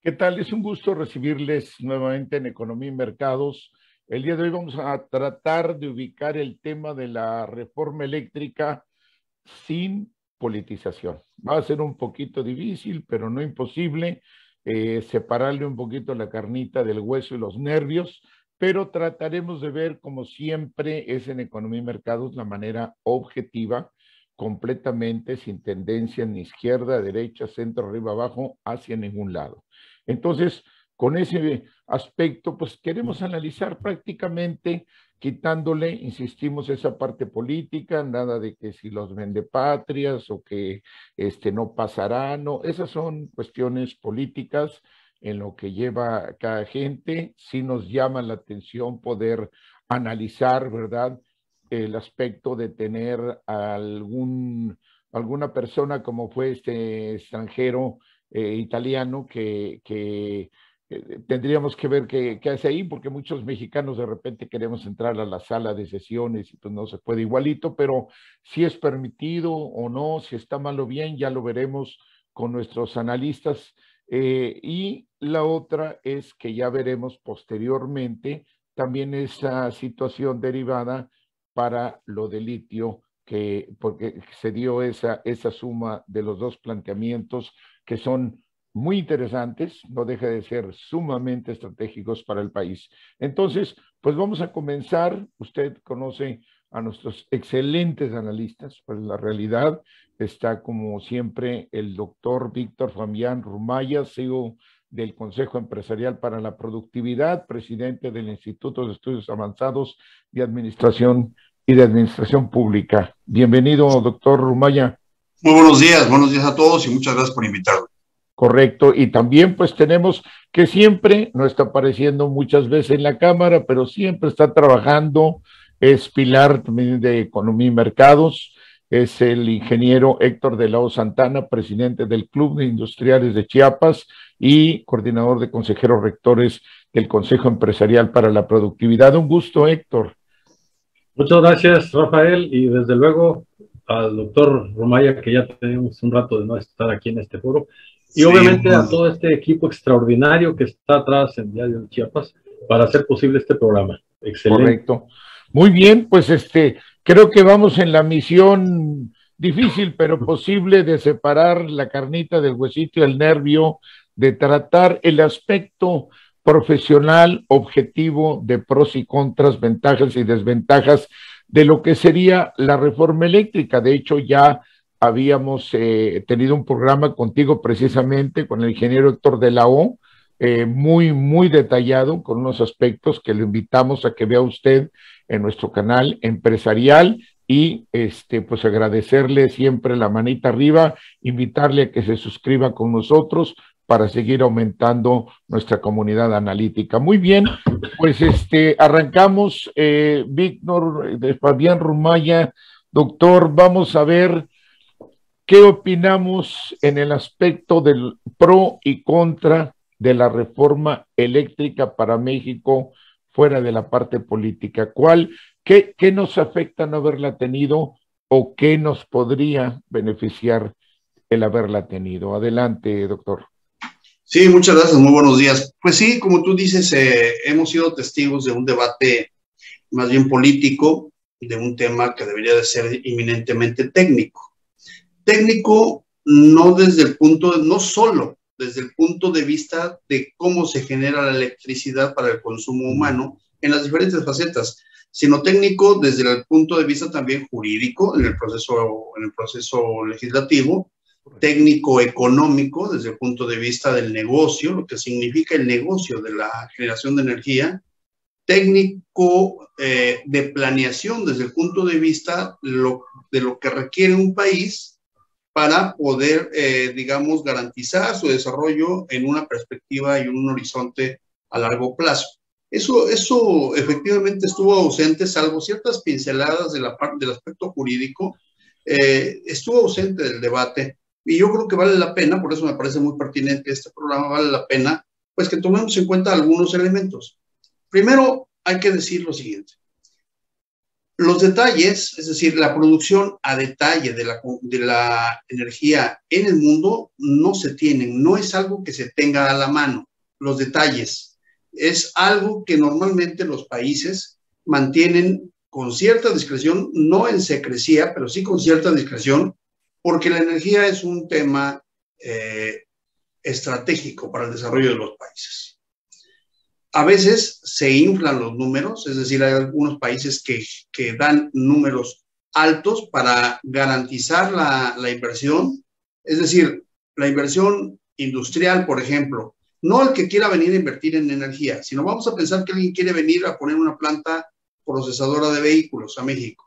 ¿Qué tal? Es un gusto recibirles nuevamente en Economía y Mercados. El día de hoy vamos a tratar de ubicar el tema de la reforma eléctrica sin politización. Va a ser un poquito difícil, pero no imposible, separarle un poquito la carnita del hueso y los nervios, pero trataremos de ver, como siempre es en Economía y Mercados, la manera objetiva, completamente sin tendencia ni izquierda, derecha, centro, arriba, abajo, hacia ningún lado. Entonces, con ese aspecto, pues queremos analizar prácticamente quitándole, insistimos, esa parte política, nada de que si los vendepatrias o que no pasará, no, esas son cuestiones políticas en lo que lleva cada gente. Sí nos llama la atención poder analizar, ¿verdad?, el aspecto de tener alguna persona como fue este extranjero italiano que tendríamos que ver qué hace ahí, porque muchos mexicanos de repente queremos entrar a la sala de sesiones y pues no se puede igualito, pero si es permitido o no, si está mal o bien, ya lo veremos con nuestros analistas. Y la otra es que ya veremos posteriormente también esa situación derivada para lo de litio, porque se dio esa suma de los dos planteamientos que son muy interesantes, no deja de ser sumamente estratégicos para el país. Entonces, pues vamos a comenzar. Usted conoce a nuestros excelentes analistas, pues la realidad está como siempre el doctor Víctor Fabián Rumaya, CEO del Consejo Empresarial para la Productividad, presidente del Instituto de Estudios Avanzados de Administración y de Administración Pública. Bienvenido, doctor Rumaya. Muy buenos días a todos y muchas gracias por invitarme. Correcto, y también pues tenemos que siempre, no está apareciendo muchas veces en la cámara, pero siempre está trabajando, es pilar también de Economía y Mercados, es el ingeniero Héctor de la O Santana, presidente del Club de Industriales de Chiapas y coordinador de consejeros rectores del Consejo Empresarial para la Productividad. Un gusto, Héctor. Muchas gracias, Rafael, y desde luego al doctor Rumaya, que ya tenemos un rato de no estar aquí en este foro, y sí, obviamente a todo este equipo extraordinario que está atrás en Diario de Chiapas para hacer posible este programa. Excelente. Correcto. Muy bien, pues creo que vamos en la misión difícil, pero posible, de separar la carnita del huesito y el nervio, de tratar el aspecto profesional, objetivo, de pros y contras, ventajas y desventajas de lo que sería la reforma eléctrica. De hecho, ya habíamos tenido un programa contigo precisamente, con el ingeniero Héctor de la O, muy detallado, con unos aspectos que le invitamos a que vea usted en nuestro canal empresarial, y pues agradecerle siempre la manita arriba, invitarle a que se suscriba con nosotros para seguir aumentando nuestra comunidad analítica. Muy bien, pues arrancamos, Víctor de Fabián Rumaya. Doctor, vamos a ver qué opinamos en el aspecto del pro y contra de la reforma eléctrica para México, fuera de la parte política. ¿Qué nos afecta no haberla tenido, o qué nos podría beneficiar el haberla tenido? Adelante, doctor. Sí, muchas gracias, muy buenos días. Pues sí, como tú dices, hemos sido testigos de un debate más bien político, de un tema que debería de ser inminentemente técnico. Técnico no solo desde el punto de vista de cómo se genera la electricidad para el consumo humano en las diferentes facetas, sino técnico desde el punto de vista también jurídico, en el proceso legislativo, técnico económico desde el punto de vista del negocio, lo que significa el negocio de la generación de energía, técnico de planeación desde el punto de vista de lo que requiere un país para poder, digamos, garantizar su desarrollo en una perspectiva y en un horizonte a largo plazo. Eso efectivamente estuvo ausente, salvo ciertas pinceladas de del aspecto jurídico, estuvo ausente del debate. Y yo creo que vale la pena, por eso me parece muy pertinente este programa, vale la pena, pues que tomemos en cuenta algunos elementos. Primero, hay que decir lo siguiente. Los detalles, es decir, la producción a detalle de la energía en el mundo no se tienen, no es algo que se tenga a la mano. Los detalles es algo que normalmente los países mantienen con cierta discreción, no en secrecía, pero sí con cierta discreción, porque la energía es un tema estratégico para el desarrollo de los países. A veces se inflan los números, es decir, hay algunos países que dan números altos para garantizar la inversión, es decir, la inversión industrial, por ejemplo, no el que quiera venir a invertir en energía, sino vamos a pensar que alguien quiere venir a poner una planta procesadora de vehículos a México.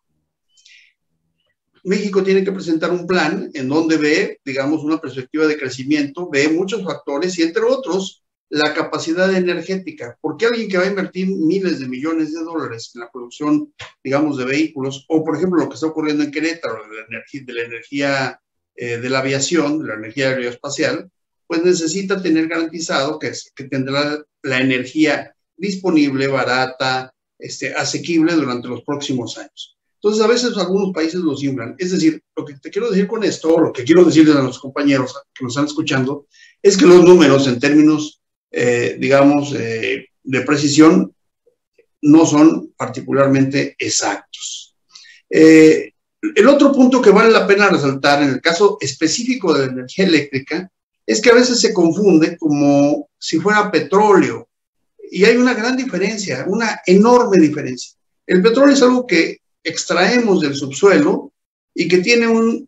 México tiene que presentar un plan en donde ve, digamos, una perspectiva de crecimiento, ve muchos factores y entre otros, la capacidad energética. ¿Por qué alguien que va a invertir miles de millones de dólares en la producción, digamos, de vehículos, o por ejemplo lo que está ocurriendo en Querétaro, de la energía de la aviación, de la energía aeroespacial, pues necesita tener garantizado que tendrá la energía disponible, barata, asequible durante los próximos años? Entonces, a veces algunos países los inflan. Es decir, lo que te quiero decir con esto, o lo que quiero decirles a los compañeros que nos están escuchando, es que los números en términos digamos, de precisión, no son particularmente exactos. El otro punto que vale la pena resaltar en el caso específico de la energía eléctrica es que a veces se confunde como si fuera petróleo, y hay una gran diferencia, una enorme diferencia. El petróleo es algo que extraemos del subsuelo y que tiene un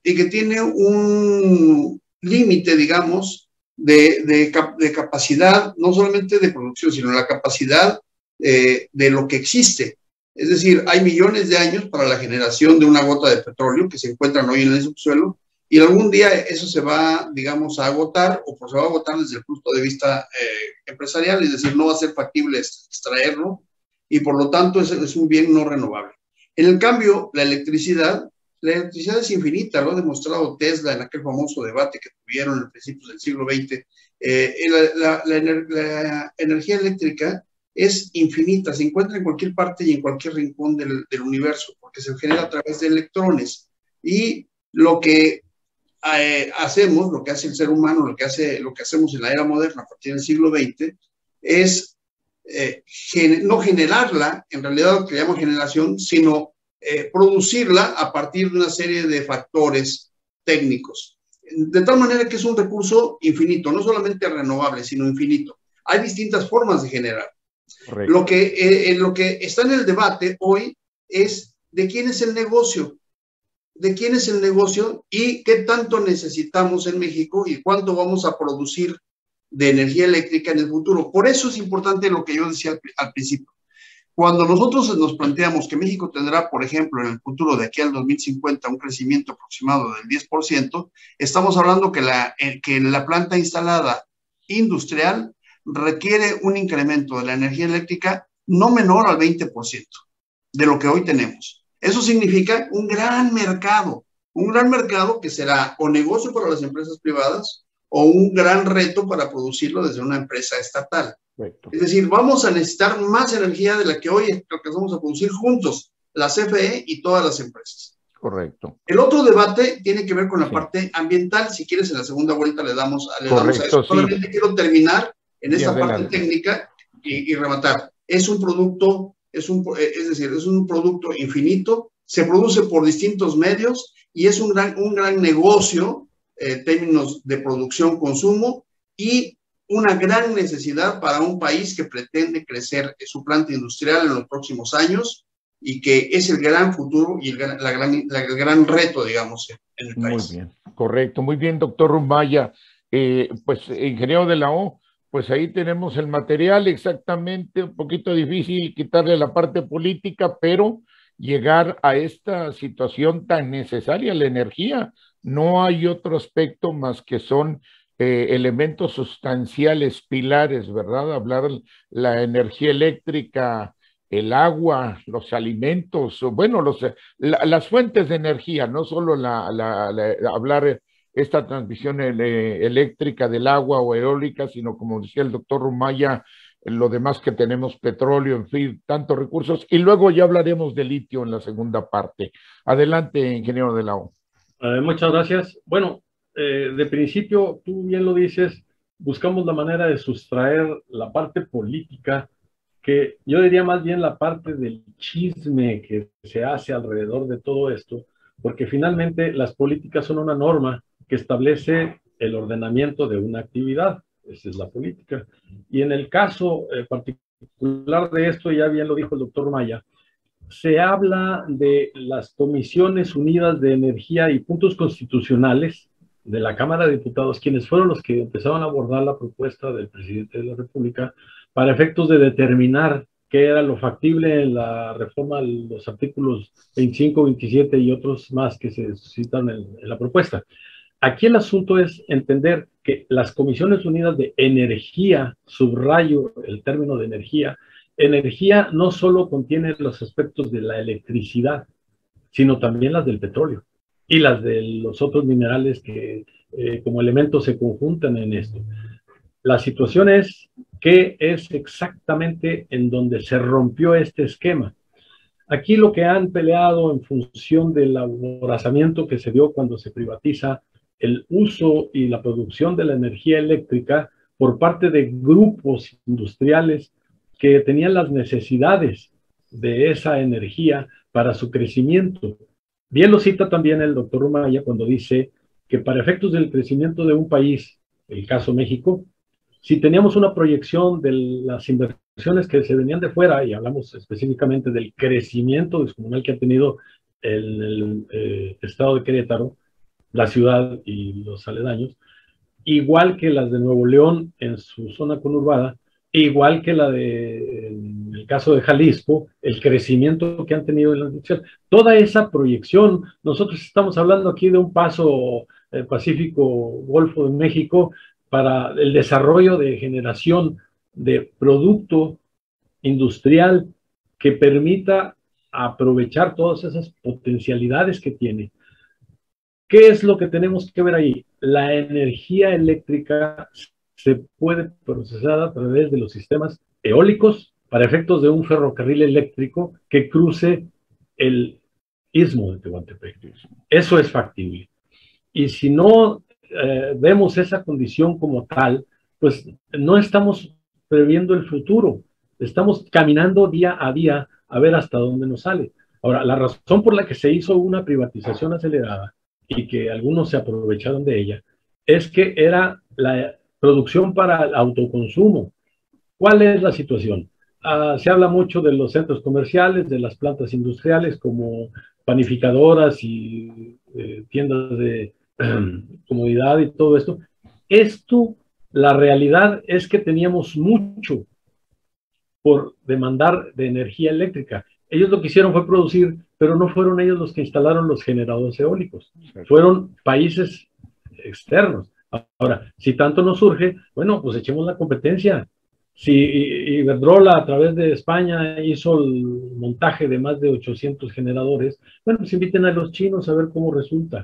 límite, digamos, de capacidad, no solamente de producción, sino la capacidad de lo que existe. Es decir, hay millones de años para la generación de una gota de petróleo que se encuentran hoy en el subsuelo y algún día eso se va, digamos, a agotar o pues se va a agotar desde el punto de vista empresarial, es decir, no va a ser factible extraerlo y por lo tanto es un bien no renovable. En el cambio, la electricidad es infinita, lo ha demostrado Tesla en aquel famoso debate que tuvieron en principios del siglo XX. La energía eléctrica es infinita, se encuentra en cualquier parte y en cualquier rincón del universo, porque se genera a través de electrones. Y lo que hacemos, lo que hace el ser humano, lo que hacemos en la era moderna a partir del siglo XX, es no generarla, en realidad lo que llamo generación, sino producirla a partir de una serie de factores técnicos. De tal manera que es un recurso infinito, no solamente renovable, sino infinito. Hay distintas formas de generar. Correcto. Lo que está en el debate hoy es de quién es el negocio, y qué tanto necesitamos en México y cuánto vamos a producir de energía eléctrica en el futuro. Por eso es importante lo que yo decía al principio. Cuando nosotros nos planteamos que México tendrá, por ejemplo, en el futuro de aquí al 2050 un crecimiento aproximado del 10%, estamos hablando que la planta instalada industrial requiere un incremento de la energía eléctrica no menor al 20% de lo que hoy tenemos. Eso significa un gran mercado que será o negocio para las empresas privadas o un gran reto para producirlo desde una empresa estatal. Correcto. Es decir, vamos a necesitar más energía de la que hoy alcanzamos a producir juntos, la CFE y todas las empresas. Correcto. El otro debate tiene que ver con la parte ambiental. Si quieres, en la segunda vuelta le damos a eso. Solamente quiero terminar en esta parte técnica y rematar. Es un producto, es un producto infinito, se produce por distintos medios y es un gran negocio en términos de producción, consumo y una gran necesidad para un país que pretende crecer su planta industrial en los próximos años y que es el gran futuro y el gran reto, digamos, en el país. Muy bien, correcto. Muy bien, doctor Rumaya. Pues, ingeniero de la O, pues ahí tenemos el material exactamente, un poquito difícil quitarle la parte política, pero llegar a esta situación tan necesaria, la energía. No hay otro aspecto más que son elementos sustanciales, pilares, ¿verdad? Hablar la energía eléctrica, el agua, los alimentos, bueno, las fuentes de energía, no solo hablar esta transmisión eléctrica del agua o eólica, sino como decía el doctor Rumaya, lo demás que tenemos, petróleo, en fin, tantos recursos, y luego ya hablaremos de litio en la segunda parte. Adelante, ingeniero de la O. Muchas gracias. Bueno, de principio, tú bien lo dices, buscamos la manera de sustraer la parte política, que yo diría más bien la parte del chisme que se hace alrededor de todo esto, porque finalmente las políticas son una norma que establece el ordenamiento de una actividad. Esa es la política. Y en el caso particular de esto, ya bien lo dijo el doctor Maya, se habla de las Comisiones Unidas de Energía y Puntos Constitucionales de la Cámara de Diputados, quienes fueron los que empezaron a abordar la propuesta del presidente de la República para efectos de determinar qué era lo factible en la reforma de los artículos 25, 27 y otros más que se citan en la propuesta. Aquí el asunto es entender que las Comisiones Unidas de Energía, subrayo el término de energía, energía no solo contiene los aspectos de la electricidad, sino también las del petróleo y las de los otros minerales que como elementos se conjuntan en esto. La situación es que es exactamente en donde se rompió este esquema. Aquí lo que han peleado en función del aborazamiento que se dio cuando se privatiza el uso y la producción de la energía eléctrica por parte de grupos industriales que tenían las necesidades de esa energía para su crecimiento. Bien lo cita también el doctor Rumaya cuando dice que para efectos del crecimiento de un país, el caso México, si teníamos una proyección de las inversiones que se venían de fuera, y hablamos específicamente del crecimiento descomunal que ha tenido el estado de Querétaro, la ciudad y los aledaños, igual que las de Nuevo León en su zona conurbada, igual que la de, en el caso de Jalisco, el crecimiento que han tenido en la industria. Toda esa proyección, nosotros estamos hablando aquí de un paso Pacífico, Golfo de México, para el desarrollo de generación de producto industrial que permita aprovechar todas esas potencialidades que tiene. ¿Qué es lo que tenemos que ver ahí? La energía eléctrica se puede procesar a través de los sistemas eólicos para efectos de un ferrocarril eléctrico que cruce el istmo de Tehuantepec. Eso es factible. Y si no vemos esa condición como tal, pues no estamos previendo el futuro. Estamos caminando día a día a ver hasta dónde nos sale. Ahora, la razón por la que se hizo una privatización acelerada y que algunos se aprovecharon de ella, es que era la producción para el autoconsumo. ¿Cuál es la situación? Se habla mucho de los centros comerciales, de las plantas industriales como panificadoras y tiendas de comodidad y todo esto. Esto, la realidad es que teníamos mucho por demandar de energía eléctrica. Ellos lo que hicieron fue producir, pero no fueron ellos los que instalaron los generadores eólicos, fueron países externos. Ahora, si tanto nos surge, bueno, pues echemos la competencia. Si Iberdrola a través de España hizo el montaje de más de 800 generadores, bueno, pues inviten a los chinos a ver cómo resulta.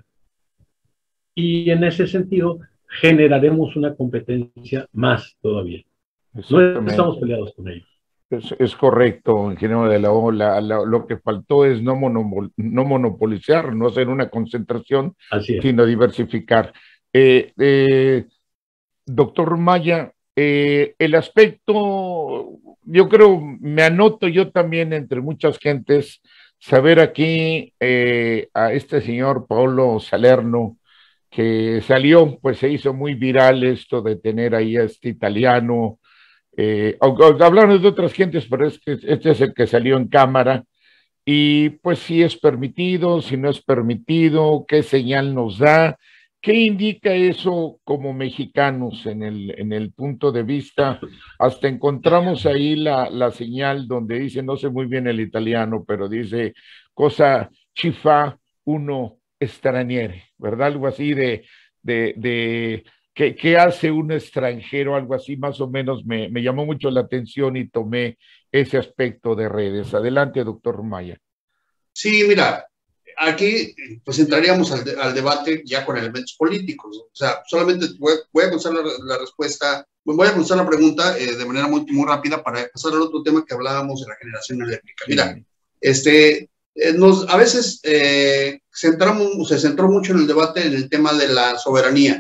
Y en ese sentido generaremos una competencia más todavía. No estamos peleados con ellos. Es correcto, ingeniero de la O. Lo que faltó es no monopolizar, no hacer una concentración, sino diversificar. Doctor Maya, el aspecto, yo creo, me anoto yo también entre muchas gentes, saber aquí a este señor Paolo Salerno, que salió, pues se hizo muy viral esto de tener ahí a este italiano. Hablaron de otras gentes, pero este es el que salió en cámara, y pues si es permitido, si no es permitido, qué señal nos da, qué indica eso como mexicanos en el punto de vista. Hasta encontramos ahí la señal donde dice, no sé muy bien el italiano, pero dice cosa ci fa uno straniere, ¿verdad? Algo así de ¿qué hace un extranjero? Algo así más o menos me llamó mucho la atención y tomé ese aspecto de redes. Adelante, doctor Maya. Sí, mira, aquí pues entraríamos al debate ya con elementos políticos. O sea, solamente voy a contestar la respuesta, voy a contestar la pregunta de manera muy, muy rápida para pasar al otro tema que hablábamos de la generación eléctrica. Mira, a veces se centró mucho en el debate en el tema de la soberanía,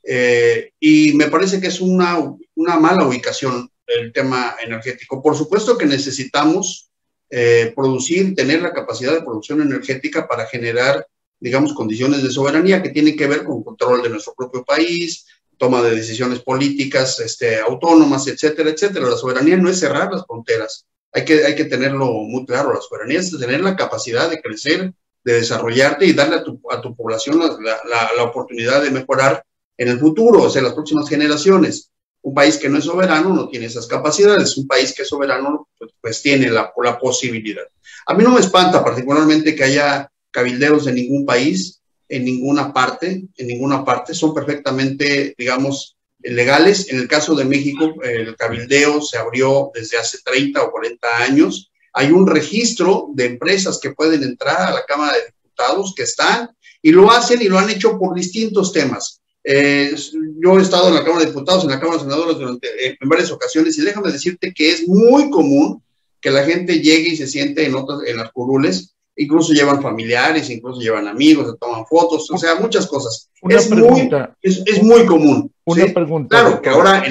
y me parece que es una mala ubicación el tema energético. Por supuesto que necesitamos producir, tener la capacidad de producción energética para generar, digamos, condiciones de soberanía que tienen que ver con control de nuestro propio país, toma de decisiones políticas autónomas, etcétera, etcétera. La soberanía no es cerrar las fronteras, hay que tenerlo muy claro. La soberanía es tener la capacidad de crecer, de desarrollarte y darle a tu población la oportunidad de mejorar en el futuro, o sea, las próximas generaciones. Un país que no es soberano no tiene esas capacidades, un país que es soberano pues tiene la posibilidad. A mí no me espanta particularmente que haya cabilderos de ningún país, en ninguna parte, son perfectamente, digamos, legales. En el caso de México, el cabildeo se abrió desde hace 30 o 40 años. Hay un registro de empresas que pueden entrar a la Cámara de Diputados que están, y lo hacen y lo han hecho por distintos temas. Yo he estado en la Cámara de Diputados, en la Cámara de Senadores en varias ocasiones, y déjame decirte que es muy común que la gente llegue y se siente en las curules, incluso llevan familiares, incluso llevan amigos, se toman fotos, o sea, muchas cosas. Es muy común. Una ¿sí? pregunta. Claro, que ahora,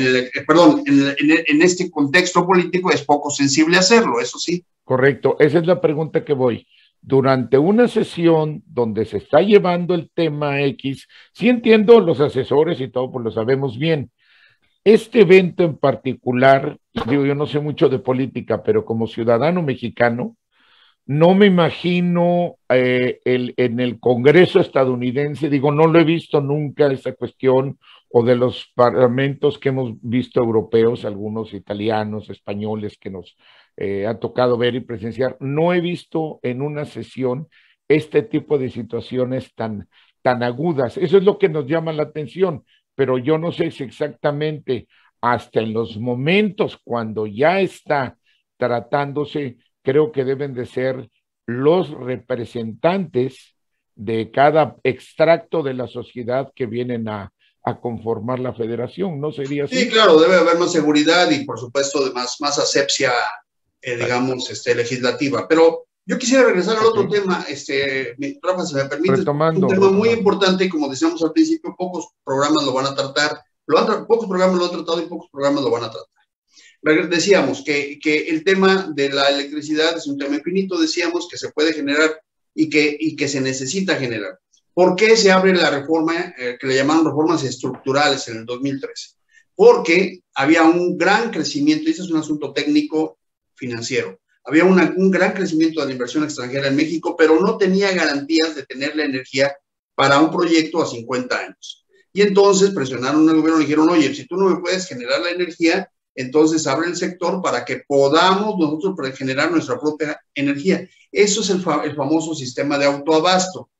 en este contexto político es poco sensible hacerlo, eso sí. Correcto, esa es la pregunta que voy. Durante una sesión donde se está llevando el tema X, sí entiendo los asesores y todo, pues lo sabemos bien. Este evento en particular, digo, yo no sé mucho de política, pero como ciudadano mexicano, no me imagino en el Congreso estadounidense, digo, no lo he visto nunca esa cuestión, o de los parlamentos que hemos visto europeos, algunos italianos, españoles que nos ha tocado ver y presenciar. No he visto en una sesión este tipo de situaciones tan agudas. Eso es lo que nos llama la atención, pero yo no sé si exactamente hasta en los momentos cuando ya está tratándose, creo que deben de ser los representantes de cada extracto de la sociedad que vienen a conformar la federación, ¿no sería así? Sí, claro, debe haber más seguridad y por supuesto de más asepsia, digamos, legislativa. Pero yo quisiera regresar al otro tema, Rafa, si me permite. Retomando, un tema muy importante, y como decíamos al principio, pocos programas lo van a tratar, pocos programas lo han tratado y pocos programas lo van a tratar. Decíamos que el tema de la electricidad es un tema infinito, decíamos que se puede generar y que se necesita generar. ¿Por qué se abre la reforma que le llamaron reformas estructurales en el 2013? Porque había un gran crecimiento, y ese es un asunto técnico financiero, había un gran crecimiento de la inversión extranjera en México, pero no tenía garantías de tener la energía para un proyecto a 50 años. Y entonces presionaron al gobierno y dijeron, oye, si tú no me puedes generar la energía, entonces abre el sector para que podamos nosotros generar nuestra propia energía. Eso es el famoso sistema de autoabasto.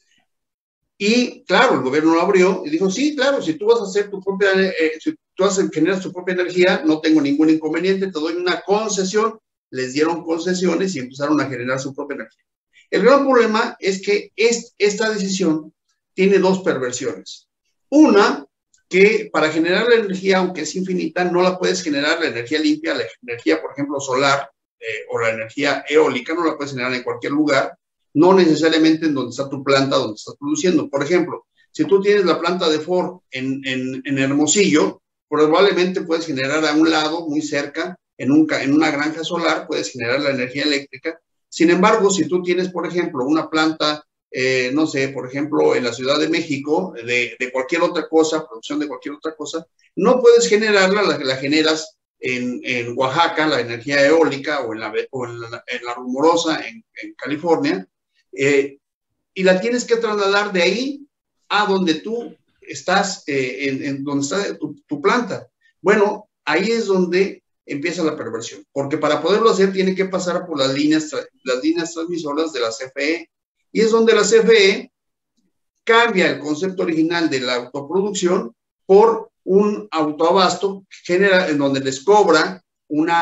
Y claro, el gobierno lo abrió y dijo, sí, claro, si tú vas a hacer tu propia, si tú generas tu propia energía, no tengo ningún inconveniente, te doy una concesión. Les dieron concesiones y empezaron a generar su propia energía. El gran problema es que esta decisión tiene dos perversiones. Una, que para generar la energía, aunque es infinita, no la puedes generar la energía limpia, la energía, por ejemplo, solar, o la energía eólica, no la puedes generar en cualquier lugar, no necesariamente en donde está tu planta, donde estás produciendo. Por ejemplo, si tú tienes la planta de Ford en Hermosillo, probablemente puedes generar a un lado, muy cerca, en una granja solar, puedes generar la energía eléctrica. Sin embargo, si tú tienes, por ejemplo, una planta, no sé, por ejemplo, en la Ciudad de México, de cualquier otra cosa, producción de cualquier otra cosa, no puedes generarla, la generas en Oaxaca, la energía eólica, o en la Rumorosa, en California, y la tienes que trasladar de ahí a donde tú estás, donde está tu planta. Bueno, ahí es donde empieza la perversión, porque para poderlo hacer tiene que pasar por las líneas transmisoras de la CFE, y es donde la CFE cambia el concepto original de la autoproducción por un autoabasto, en donde les cobra una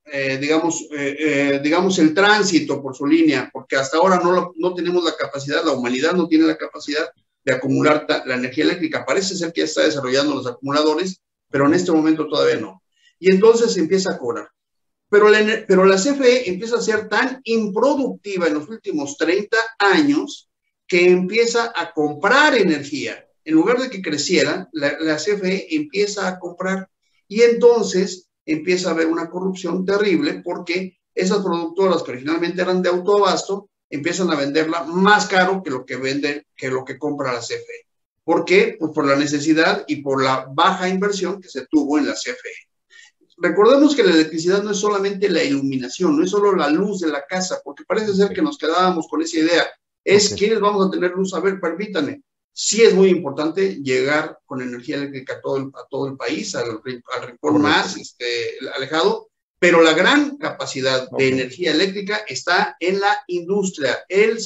digamos, el tránsito por su línea, porque hasta ahora no tenemos la capacidad, la humanidad no tiene la capacidad de acumular la energía eléctrica. Parece ser que ya está desarrollando los acumuladores, pero en este momento todavía no. Y entonces empieza a cobrar. Pero la CFE empieza a ser tan improductiva en los últimos 30 años que empieza a comprar energía. En lugar de que creciera, la CFE empieza a comprar y entonces empieza a haber una corrupción terrible porque esas productoras que originalmente eran de autoabasto empiezan a venderla más caro que lo que compra la CFE. ¿Por qué? Pues por la necesidad y por la baja inversión que se tuvo en la CFE. Recordemos que la electricidad no es solamente la iluminación, no es solo la luz de la casa, porque parece ser que nos quedábamos con esa idea. Es quiénes vamos a tener luz. A ver, permítanme. Sí es muy importante llegar con energía eléctrica a todo el país, al rincón más alejado, pero la gran capacidad de energía eléctrica está en la industria. El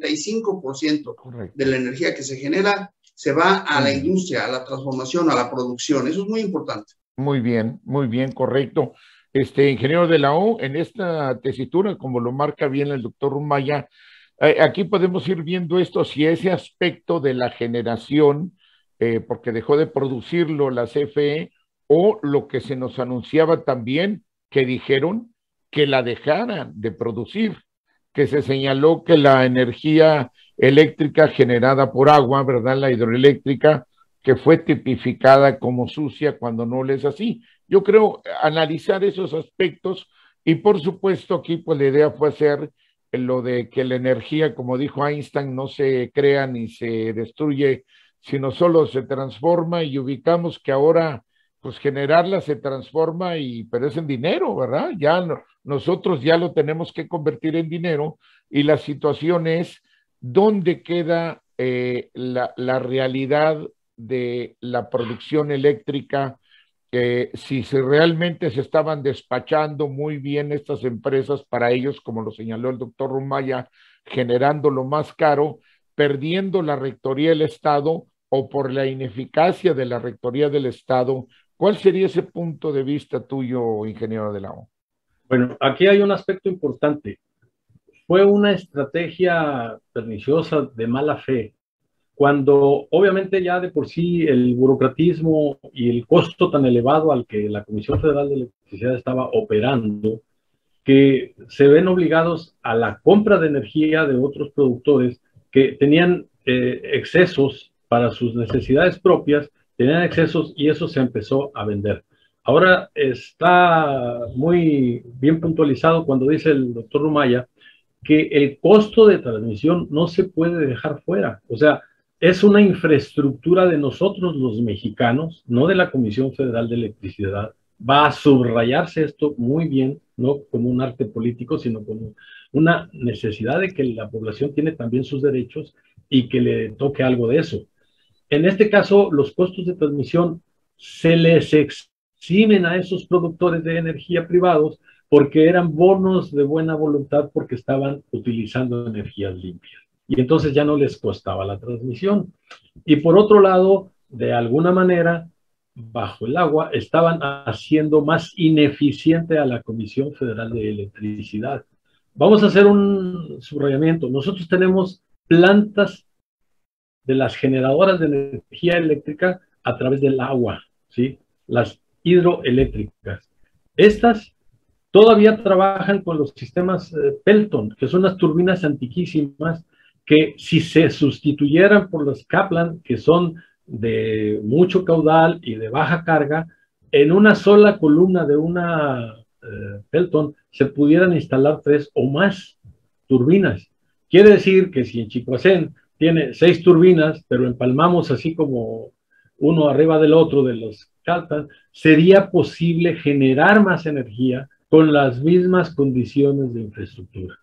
75% de la energía que se genera se va a la industria, a la transformación, a la producción. Eso es muy importante. Muy bien, correcto. Ingeniero de la O, en esta tesitura, como lo marca bien el doctor Rumaya, aquí podemos ir viendo esto, si ese aspecto de la generación, porque dejó de producirlo la CFE, o lo que se nos anunciaba también, que dijeron que la dejaran de producir, que se señaló que la energía eléctrica generada por agua, ¿verdad? La hidroeléctrica, que fue tipificada como sucia cuando no lo es así. Yo creo analizar esos aspectos y por supuesto aquí pues la idea fue hacer lo de que la energía, como dijo Einstein, no se crea ni se destruye, sino solo se transforma y ubicamos que ahora pues generarla se transforma pero es en dinero, ¿verdad? Ya nosotros ya lo tenemos que convertir en dinero y la situación es dónde queda la realidad de la producción eléctrica, si realmente se estaban despachando muy bien estas empresas para ellos, como lo señaló el doctor Rumaya, generando lo más caro, perdiendo la rectoría del Estado o por la ineficacia de la rectoría del Estado. ¿Cuál sería ese punto de vista tuyo, ingeniero de la O? Bueno, aquí hay un aspecto importante. Fue una estrategia perniciosa de mala fe, cuando obviamente ya de por sí el burocratismo y el costo tan elevado al que la Comisión Federal de Electricidad estaba operando, que se ven obligados a la compra de energía de otros productores que tenían excesos para sus necesidades propias, tenían excesos y eso se empezó a vender. Ahora está muy bien puntualizado cuando dice el doctor Rumaya que el costo de transmisión no se puede dejar fuera. O sea, es una infraestructura de nosotros los mexicanos, no de la Comisión Federal de Electricidad. Va a subrayarse esto muy bien, no como un arte político, sino como una necesidad de que la población tiene también sus derechos y que le toque algo de eso. En este caso, los costos de transmisión se les eximen a esos productores de energía privados porque eran bonos de buena voluntad porque estaban utilizando energías limpias. Y entonces ya no les costaba la transmisión. Y por otro lado, de alguna manera, bajo el agua, estaban haciendo más ineficiente a la Comisión Federal de Electricidad. Vamos a hacer un subrayamiento. Nosotros tenemos plantas de las generadoras de energía eléctrica a través del agua, ¿sí? Las hidroeléctricas. Estas todavía trabajan con los sistemas Pelton, que son las turbinas antiquísimas que si se sustituyeran por las Kaplan, que son de mucho caudal y de baja carga, en una sola columna de una Pelton se pudieran instalar 3 o más turbinas. Quiere decir que si en Chicoacén tiene 6 turbinas, pero empalmamos así como uno arriba del otro de los Kaplan, sería posible generar más energía con las mismas condiciones de infraestructura.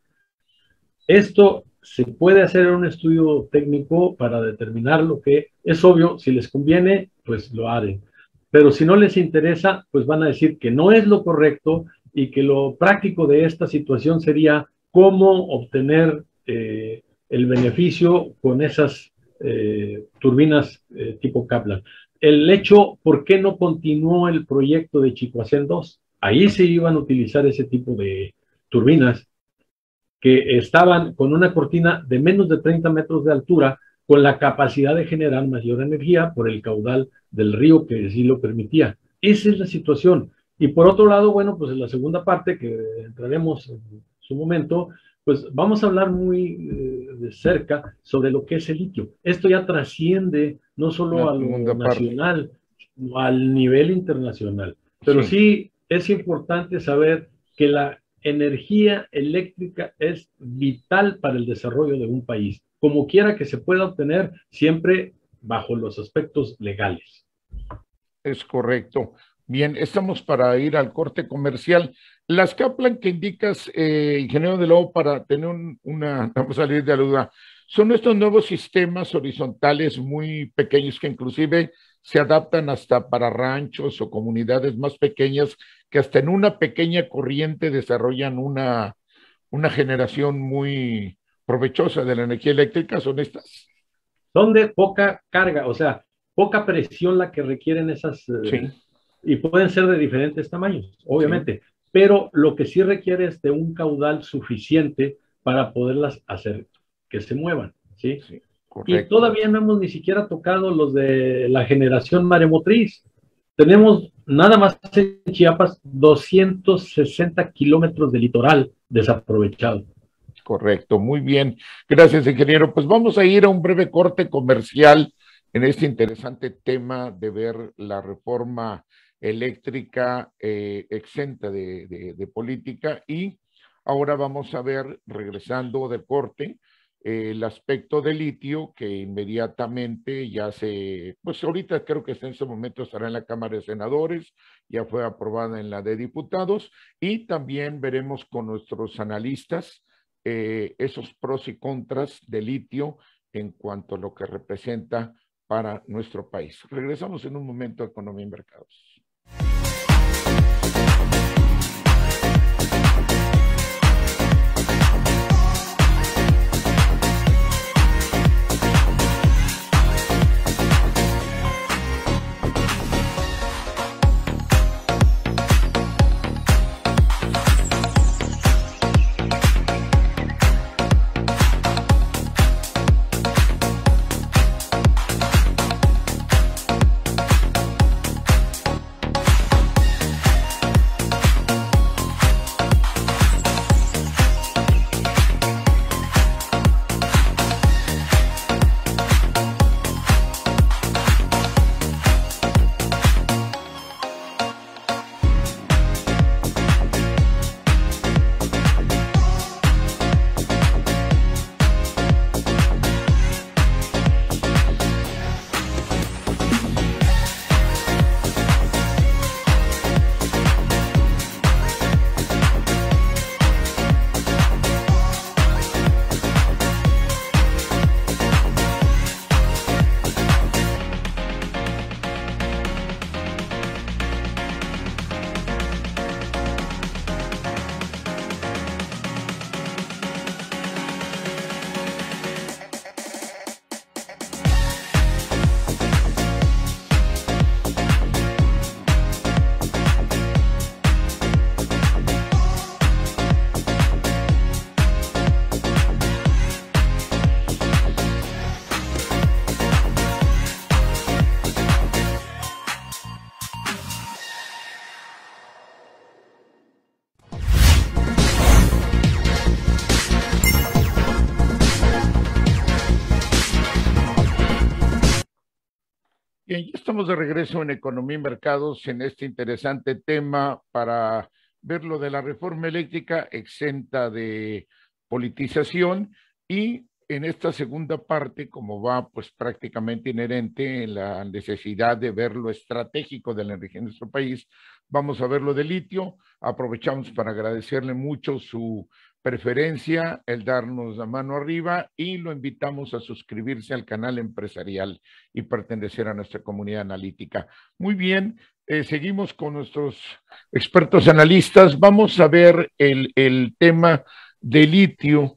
Esto se puede hacer en un estudio técnico para determinar lo que es obvio. Si les conviene, pues lo harán. Pero si no les interesa, pues van a decir que no es lo correcto y que lo práctico de esta situación sería cómo obtener el beneficio con esas turbinas tipo Kaplan. El hecho, ¿por qué no continuó el proyecto de Chicoacén 2? ahí se iban a utilizar ese tipo de turbinas que estaban con una cortina de menos de 30 metros de altura, con la capacidad de generar mayor energía por el caudal del río que sí lo permitía. Esa es la situación. Y por otro lado, bueno, pues en la segunda parte, que entraremos en su momento, pues vamos a hablar muy de cerca sobre lo que es el litio. Esto ya trasciende no solo a lo nacional, sino al nivel internacional. Pero sí es importante saber que la energía eléctrica es vital para el desarrollo de un país, como quiera que se pueda obtener, siempre bajo los aspectos legales. Es correcto. Bien, estamos para ir al corte comercial. Las Kaplan que indicas, ingeniero de Lobo, para tener vamos a salir de la duda, son estos nuevos sistemas horizontales muy pequeños que inclusive se adaptan hasta para ranchos o comunidades más pequeñas que hasta en una pequeña corriente desarrollan una generación muy provechosa de la energía eléctrica. ¿Son estas? Son de poca carga, o sea, poca presión la que requieren esas, y pueden ser de diferentes tamaños, obviamente, pero lo que sí requiere es de un caudal suficiente para poderlas hacer que se muevan, ¿sí? Y todavía no hemos ni siquiera tocado los de la generación maremotriz. Tenemos nada más en Chiapas 260 kilómetros de litoral desaprovechado. Correcto, muy bien. Gracias, ingeniero. Pues vamos a ir a un breve corte comercial en este interesante tema de ver la reforma eléctrica exenta de política, y ahora vamos a ver, regresando del corte, el aspecto del litio, que inmediatamente ya pues ahorita creo que en este momento estará en la Cámara de Senadores, ya fue aprobada en la de Diputados, y también veremos con nuestros analistas esos pros y contras del litio en cuanto a lo que representa para nuestro país. Regresamos en un momento a Economía y Mercados. Bien, ya estamos de regreso en Economía y Mercados en este interesante tema para ver lo de la reforma eléctrica exenta de politización, y en esta segunda parte, como va pues prácticamente inherente en la necesidad de ver lo estratégico de la energía en nuestro país, vamos a ver lo del litio. Aprovechamos para agradecerle mucho su preferencia, el darnos la mano arriba, y lo invitamos a suscribirse al canal empresarial y pertenecer a nuestra comunidad analítica. Muy bien, seguimos con nuestros expertos analistas. Vamos a ver el tema de litio.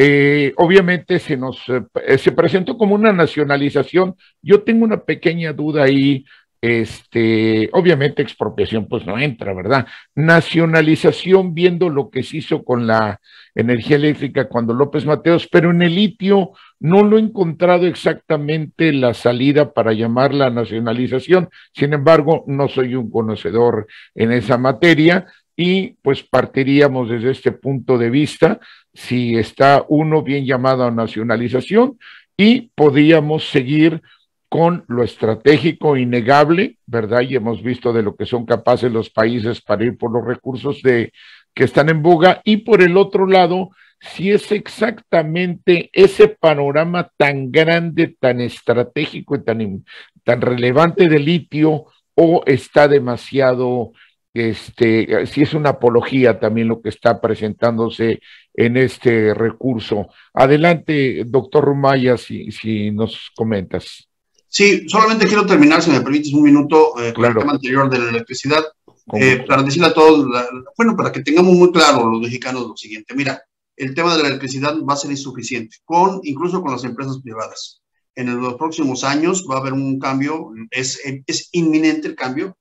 Obviamente se presentó como una nacionalización. Yo tengo una pequeña duda ahí, Obviamente expropiación pues no entra, ¿verdad? Nacionalización, viendo lo que se hizo con la energía eléctrica cuando López Mateos, pero en el litio no lo he encontrado exactamente la salida para llamar la nacionalización. Sin embargo, no soy un conocedor en esa materia y pues partiríamos desde este punto de vista, si está uno bien llamado a nacionalización, y podríamos seguir con lo estratégico innegable, ¿verdad? Y hemos visto de lo que son capaces los países para ir por los recursos que están en boga, y por el otro lado, si es exactamente ese panorama tan grande, tan estratégico y tan relevante de litio, o está demasiado, si es una apología también lo que está presentándose en este recurso. Adelante, doctor Rumaya, si nos comentas. Sí, solamente quiero terminar, si me permites un minuto, con el tema anterior de la electricidad, para decirle a todos, bueno, para que tengamos muy claro los mexicanos lo siguiente. Mira, el tema de la electricidad va a ser insuficiente, incluso con las empresas privadas. En los próximos años va a haber un cambio, es inminente el cambio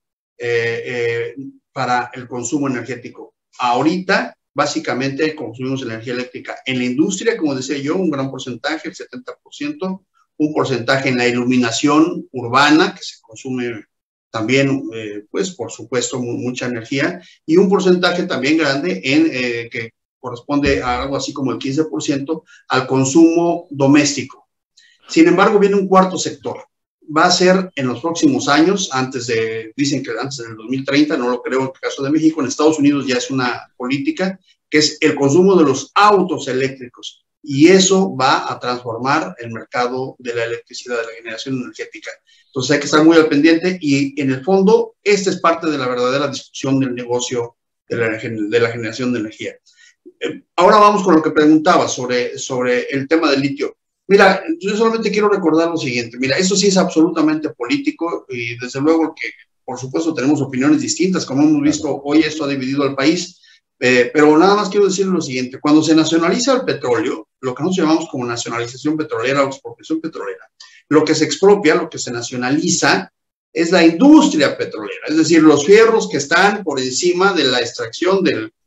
para el consumo energético. Ahorita, básicamente, consumimos energía eléctrica en la industria, como decía yo, un gran porcentaje, el 70%, un porcentaje en la iluminación urbana, que se consume también, pues, por supuesto, mucha energía, y un porcentaje también grande que corresponde a algo así como el 15% al consumo doméstico. Sin embargo, viene un cuarto sector. Va a ser en los próximos años, dicen que antes del 2030, no lo creo en el caso de México, en Estados Unidos ya es una política, que es el consumo de los autos eléctricos. Y eso va a transformar el mercado de la electricidad, de la generación energética. Entonces hay que estar muy al pendiente, y en el fondo esta es parte de la verdadera discusión del negocio de la generación de energía. Ahora vamos con lo que preguntaba sobre el tema del litio. Mira, yo solamente quiero recordar lo siguiente. Mira, eso sí es absolutamente político, y desde luego que, por supuesto, tenemos opiniones distintas. Como hemos visto, hoy esto ha dividido al país. Pero nada más quiero decir lo siguiente: cuando se nacionaliza el petróleo, lo que nosotros llamamos como nacionalización petrolera o expropiación petrolera, lo que se expropia, lo que se nacionaliza, es la industria petrolera, es decir, los fierros que están por encima de la extracción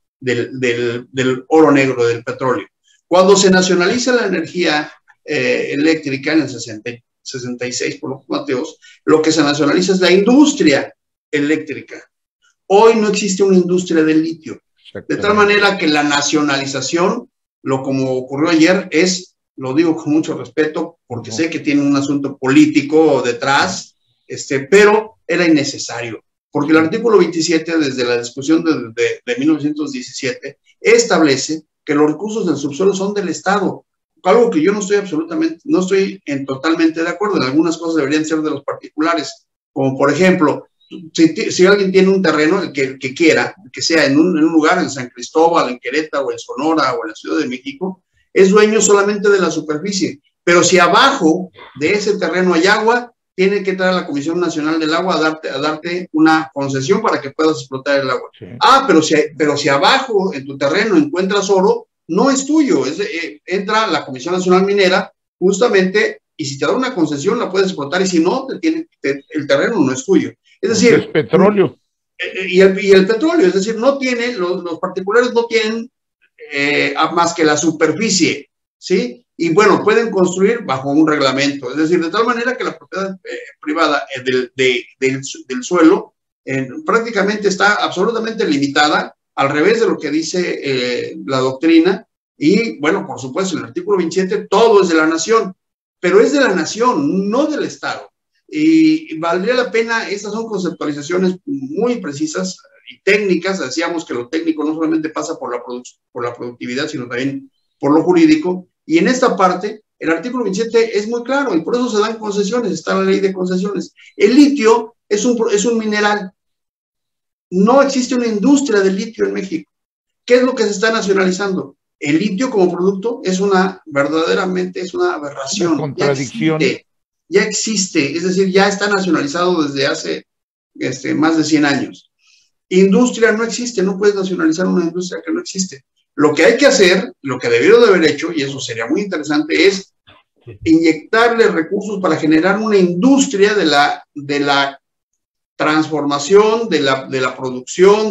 del oro negro, del petróleo. Cuando se nacionaliza la energía eléctrica en el 66 por los Mateos, lo que se nacionaliza es la industria eléctrica. Hoy no existe una industria del litio. De tal manera que la nacionalización, como ocurrió ayer, lo digo con mucho respeto, porque sé que tiene un asunto político detrás, pero era innecesario, porque el artículo 27, desde la discusión de 1917, establece que los recursos del subsuelo son del Estado, algo que yo no estoy totalmente de acuerdo. En algunas cosas deberían ser de los particulares, como por ejemplo, si alguien tiene un terreno, el que quiera, que sea en un lugar, en San Cristóbal, en Querétaro, en Sonora o en la Ciudad de México, es dueño solamente de la superficie. Pero si abajo de ese terreno hay agua, tiene que entrar a la Comisión Nacional del Agua a darte una concesión para que puedas explotar el agua. Sí. Pero si abajo en tu terreno encuentras oro, no es tuyo. Entra la Comisión Nacional Minera justamente, y si te da una concesión la puedes explotar, y si no, el terreno no es tuyo. Es decir, es petróleo. Y el petróleo, es decir, no tiene, los particulares no tienen más que la superficie, ¿sí? Y bueno, pueden construir bajo un reglamento, es decir, de tal manera que la propiedad privada del suelo prácticamente está absolutamente limitada, al revés de lo que dice la doctrina. Y bueno, por supuesto, en el artículo 27 todo es de la nación, pero es de la nación, no del Estado. Y valdría la pena, estas son conceptualizaciones muy precisas y técnicas. Decíamos que lo técnico no solamente pasa por la productividad, sino también por lo jurídico, y en esta parte el artículo 27 es muy claro, y por eso se dan concesiones, está la ley de concesiones. El litio es un mineral, no existe una industria del litio en México. ¿Qué es lo que se está nacionalizando? El litio como producto verdaderamente es una aberración. Una contradicción. Ya existe, es decir, ya está nacionalizado desde hace más de 100 años. Industria no existe, no puedes nacionalizar una industria que no existe. Lo que hay que hacer, lo que debieron de haber hecho, y eso sería muy interesante, es inyectarle recursos para generar una industria de la transformación, de la producción,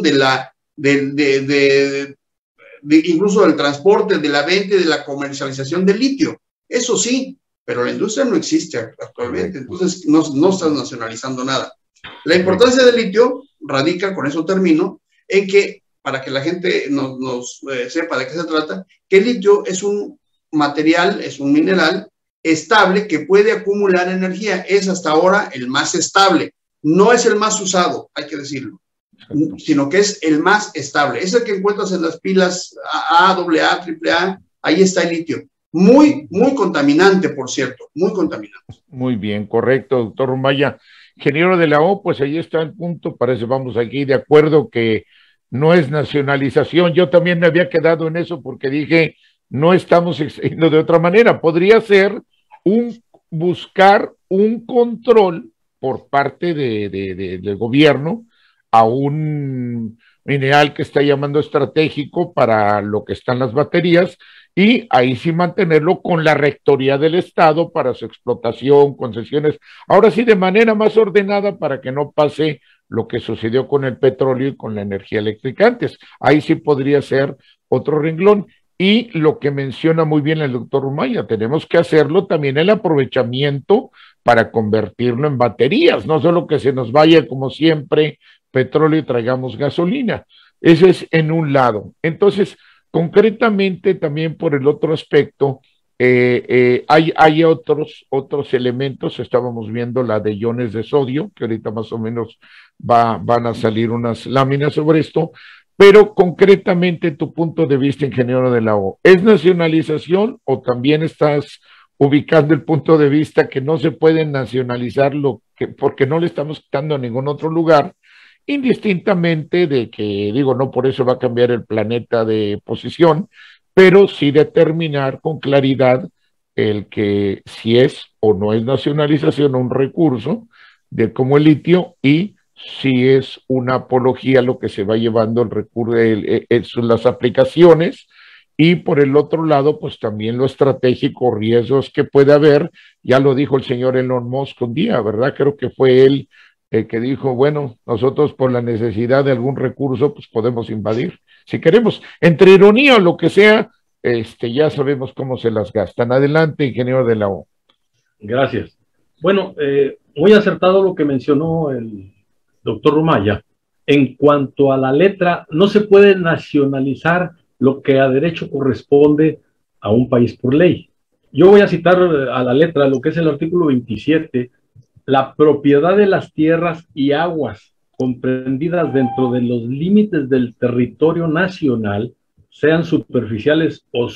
incluso del transporte, de la venta y de la comercialización del litio. Eso sí, pero la industria no existe actualmente, entonces no estás nacionalizando nada. La importancia del litio radica, con eso termino, en que, para que la gente sepa de qué se trata, que el litio es un material, es un mineral estable que puede acumular energía. Es hasta ahora el más estable. No es el más usado, hay que decirlo, sino que es el más estable. Es el que encuentras en las pilas AA, AA, AAA, ahí está el litio. Muy, muy contaminante, por cierto, muy contaminante. Muy bien, correcto, doctor Rumaya. Ingeniero de la O, pues ahí está el punto, parece vamos aquí de acuerdo que no es nacionalización. Yo también me había quedado en eso porque dije, no estamos yendo de otra manera. Podría ser buscar un control por parte del gobierno a un mineral que está llamando estratégico para lo que están las baterías, y ahí sí mantenerlo con la rectoría del Estado para su explotación, concesiones, ahora sí de manera más ordenada para que no pase lo que sucedió con el petróleo y con la energía eléctrica antes. Ahí sí podría ser otro renglón. Y lo que menciona muy bien el doctor Rumaya, tenemos que hacerlo también el aprovechamiento para convertirlo en baterías, no solo que se nos vaya como siempre petróleo y traigamos gasolina. Eso es en un lado. Entonces, concretamente también por el otro aspecto, hay otros elementos. Estábamos viendo la de iones de sodio, que ahorita más o menos van a salir unas láminas sobre esto, pero concretamente tu punto de vista, ingeniero de la O, ¿es nacionalización o también estás ubicando el punto de vista que no se puede nacionalizar porque no le estamos quitando a ningún otro lugar, indistintamente de que, digo, no por eso va a cambiar el planeta de posición, pero sí determinar con claridad el que si es o no es nacionalización un recurso de como el litio, y si es una apología lo que se va llevando el recurso, las aplicaciones, y por el otro lado, pues también lo estratégico, riesgos que puede haber. Ya lo dijo el señor Elon Musk un día, ¿verdad? Creo que fue él que dijo, bueno, nosotros por la necesidad de algún recurso, pues podemos invadir, si queremos, entre ironía o lo que sea, ya sabemos cómo se las gastan. Adelante, ingeniero de la O. Gracias. Bueno, muy acertado lo que mencionó el doctor Rumaya. En cuanto a la letra, no se puede nacionalizar lo que a derecho corresponde a un país por ley. Yo voy a citar a la letra lo que es el artículo 27, la propiedad de las tierras y aguas comprendidas dentro de los límites del territorio nacional, sean superficiales o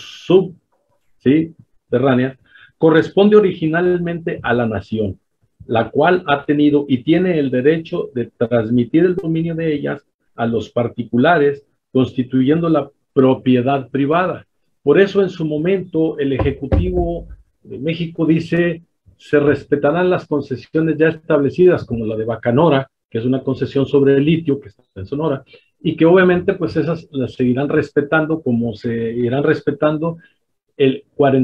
subterráneas, corresponde originalmente a la nación, la cual ha tenido y tiene el derecho de transmitir el dominio de ellas a los particulares, constituyendo la propiedad privada. Por eso en su momento el Ejecutivo de México dice: se respetarán las concesiones ya establecidas, como la de Bacanora, que es una concesión sobre el litio que está en Sonora, y que obviamente pues esas las seguirán respetando, como se irán respetando el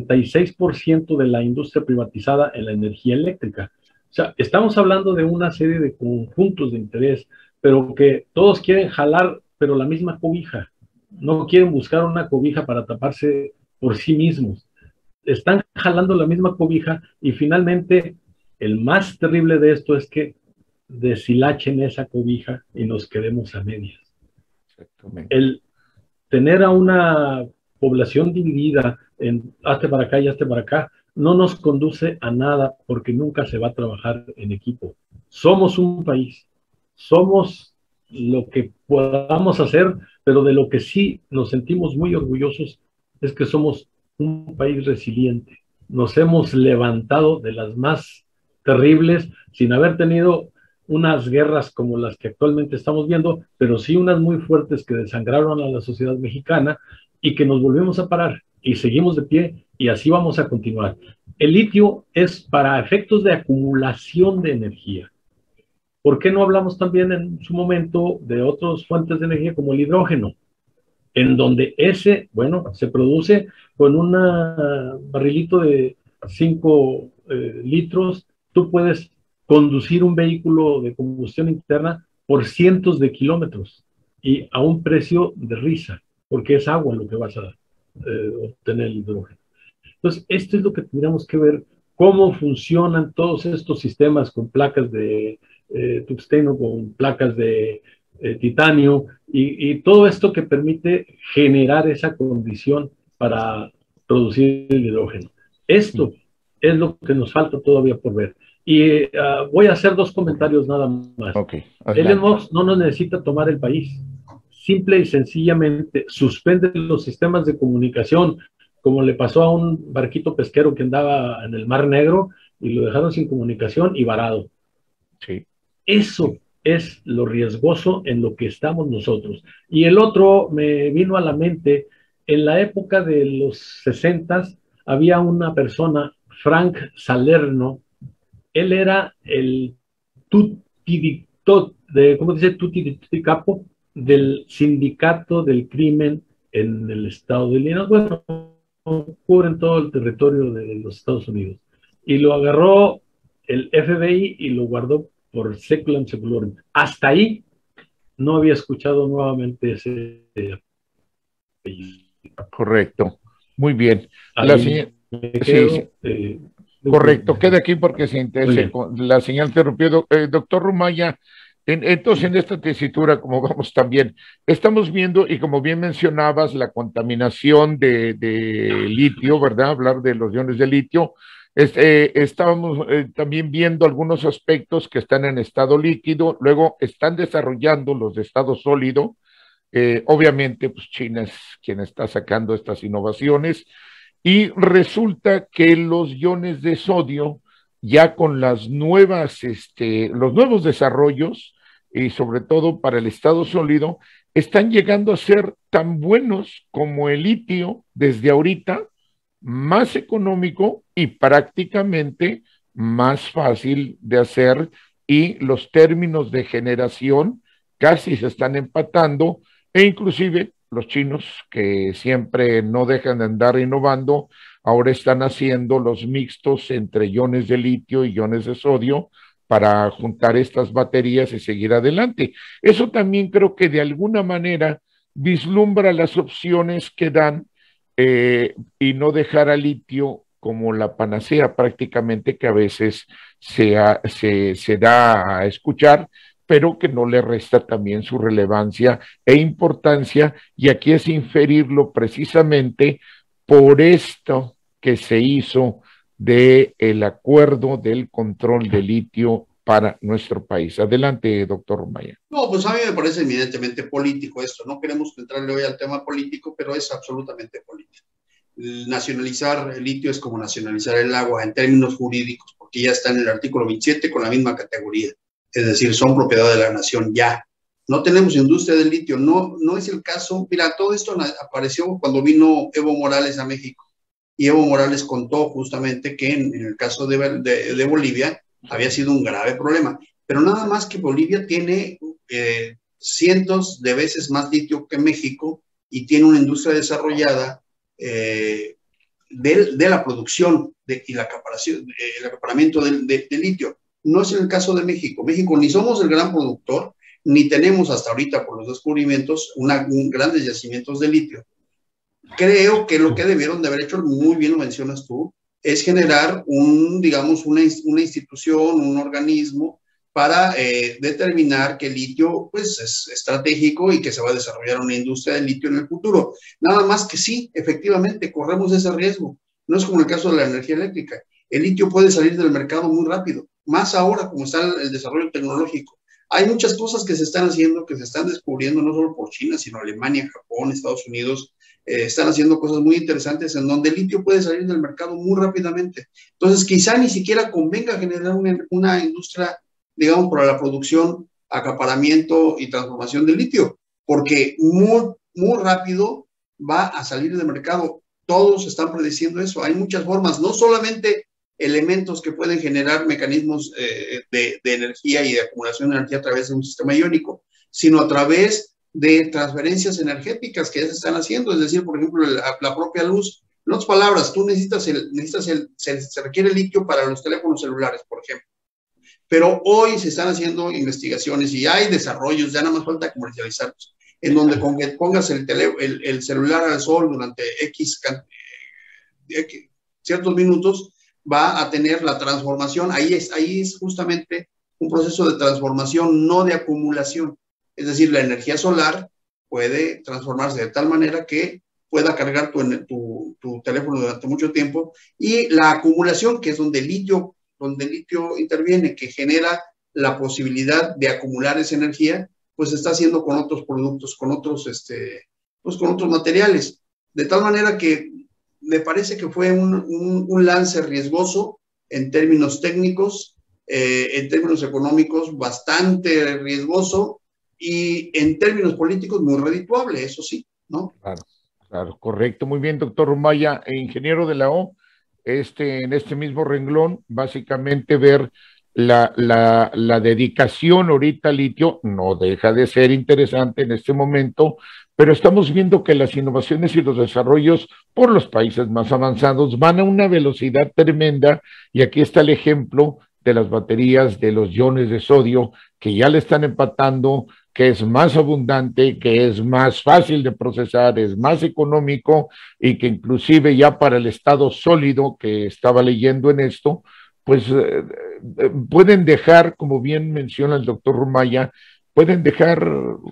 46% de la industria privatizada en la energía eléctrica. O sea, estamos hablando de una serie de conjuntos de interés, pero que todos quieren jalar, pero la misma cobija. No quieren buscar una cobija para taparse por sí mismos. Están jalando la misma cobija, y finalmente el más terrible de esto es que deshilachen esa cobija y nos quedemos a medias. Exactamente. El tener a una población dividida en hazte para acá y hazte para acá no nos conduce a nada, porque nunca se va a trabajar en equipo. Somos un país, somos lo que podamos hacer, pero de lo que sí nos sentimos muy orgullosos es que somos un país resiliente. Nos hemos levantado de las más terribles sin haber tenido unas guerras como las que actualmente estamos viendo, pero sí unas muy fuertes que desangraron a la sociedad mexicana, y que nos volvemos a parar y seguimos de pie, y así vamos a continuar. El litio es para efectos de acumulación de energía. ¿Por qué no hablamos también en su momento de otras fuentes de energía como el hidrógeno? En donde se produce con un barrilito de 5 litros, tú puedes conducir un vehículo de combustión interna por cientos de kilómetros y a un precio de risa, porque es agua lo que vas a obtener el hidrógeno. Entonces, esto es lo que tendríamos que ver, cómo funcionan todos estos sistemas con placas de tungsteno, con placas de titanio, y todo esto que permite generar esa condición para producir el hidrógeno. Esto es lo que nos falta todavía por ver. Y voy a hacer dos comentarios nada más. Okay, Elon Musk no nos necesita tomar el país. Simple y sencillamente suspende los sistemas de comunicación, como le pasó a un barquito pesquero que andaba en el Mar Negro y lo dejaron sin comunicación y varado. Sí. Eso es lo riesgoso en lo que estamos nosotros. Y el otro me vino a la mente, en la época de los 60s había una persona, Frank Salerno, él era el ¿cómo dice? Tutti capo del sindicato del crimen en el estado de Illinois. Bueno, cubren todo el territorio de los Estados Unidos. Y lo agarró el FBI y lo guardó por seculum seculorum. Hasta ahí no había escuchado nuevamente ese apellido. Correcto. Muy bien. La señal... Sí. Correcto, queda aquí porque se interesa. La señal interrumpió. Doctor Rumaya, entonces en esta tesitura, como vamos también, estamos viendo, y como bien mencionabas, la contaminación de litio, ¿verdad? Hablar de los iones de litio. Estábamos también viendo algunos aspectos que están en estado líquido, luego están desarrollando los de estado sólido. Obviamente, pues China es quien está sacando estas innovaciones. Y resulta que los iones de sodio, ya con las nuevas, los nuevos desarrollos, y sobre todo para el estado sólido, están llegando a ser tan buenos como el litio desde ahorita, más económico y prácticamente más fácil de hacer, y los términos de generación casi se están empatando, e inclusive los chinos, que siempre no dejan de andar innovando, ahora están haciendo los mixtos entre iones de litio y iones de sodio para juntar estas baterías y seguir adelante. Eso también creo que de alguna manera vislumbra las opciones que dan, y no dejar al litio como la panacea prácticamente, que a veces se da a escuchar, pero que no le resta también su relevancia e importancia, y aquí es inferirlo precisamente por esto que se hizo del acuerdo del control de litio para nuestro país. Adelante, doctor Rumaya. No, pues a mí me parece evidentemente político esto. No queremos entrarle hoy al tema político, pero es absolutamente político. Nacionalizar el litio es como nacionalizar el agua en términos jurídicos, porque ya está en el artículo 27 con la misma categoría. Es decir, son propiedad de la nación ya. No tenemos industria del litio, no es el caso. Mira, todo esto apareció cuando vino Evo Morales a México, y Evo Morales contó justamente que en el caso de Bolivia había sido un grave problema, pero nada más que Bolivia tiene cientos de veces más litio que México, y tiene una industria desarrollada de la producción y el acaparamiento de litio. No es el caso de México. México ni somos el gran productor, ni tenemos hasta ahorita por los descubrimientos grandes yacimientos de litio. Creo que lo que debieron de haber hecho, muy bien lo mencionas tú, es generar una institución, un organismo para determinar que el litio pues, es estratégico y que se va a desarrollar una industria del litio en el futuro. Nada más que sí, efectivamente, corremos ese riesgo. No es como el caso de la energía eléctrica. El litio puede salir del mercado muy rápido, más ahora como está el desarrollo tecnológico. Hay muchas cosas que se están haciendo, que se están descubriendo, no solo por China, sino Alemania, Japón, Estados Unidos, están haciendo cosas muy interesantes en donde el litio puede salir del mercado muy rápidamente. Entonces, quizá ni siquiera convenga generar una industria, digamos, para la producción, acaparamiento y transformación del litio, porque muy, muy rápido va a salir del mercado. Todos están prediciendo eso. Hay muchas formas, no solamente elementos que pueden generar mecanismos de energía y de acumulación de energía a través de un sistema iónico, sino a través de transferencias energéticas que ya se están haciendo. Es decir, por ejemplo, la propia luz. En otras palabras, tú se requiere litio para los teléfonos celulares, por ejemplo, pero hoy se están haciendo investigaciones y hay desarrollos, ya nada más falta comercializarlos, en donde con que pongas el celular al sol durante ciertos minutos, va a tener la transformación. Ahí es justamente un proceso de transformación, no de acumulación. Es decir, la energía solar puede transformarse de tal manera que pueda cargar tu teléfono durante mucho tiempo, y la acumulación, que es donde el litio interviene, que genera la posibilidad de acumular esa energía, pues se está haciendo con otros productos, con otros materiales. De tal manera que me parece que fue un lance riesgoso en términos técnicos, en términos económicos bastante riesgoso, y en términos políticos muy redituable, eso sí, ¿no? Claro, claro, correcto. Muy bien, doctor Rumaya, ingeniero de la O, en este mismo renglón, básicamente ver la dedicación ahorita al litio no deja de ser interesante en este momento, pero estamos viendo que las innovaciones y los desarrollos por los países más avanzados van a una velocidad tremenda, y aquí está el ejemplo de las baterías de los iones de sodio que ya le están empatando, que es más abundante, que es más fácil de procesar, es más económico, y que inclusive ya para el estado sólido que estaba leyendo en esto, pues pueden dejar, como bien menciona el doctor Rumaya, pueden dejar